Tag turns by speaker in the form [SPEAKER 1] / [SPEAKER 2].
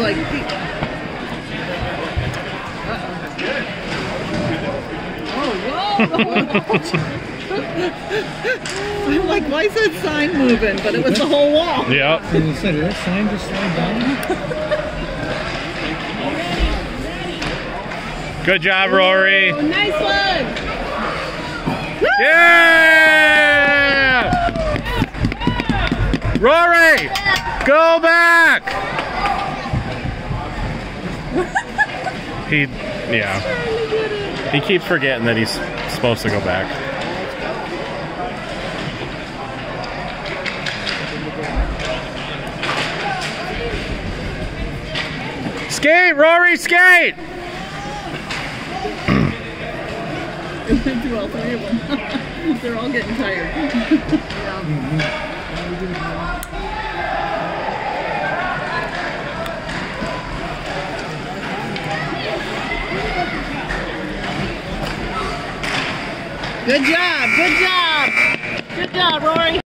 [SPEAKER 1] like. I'm like, why is that sign moving? But it was the whole wall.
[SPEAKER 2] Yep.
[SPEAKER 3] And you said, did that sign just slide down?
[SPEAKER 2] Good job, Rory.
[SPEAKER 1] Oh, nice one.
[SPEAKER 2] Yeah! Rory, go back. He keeps forgetting that he's supposed to go back. Skate, Rory, skate!
[SPEAKER 1] It went through all three of them. They're all getting tired. Good job, good job. Good job, Rory.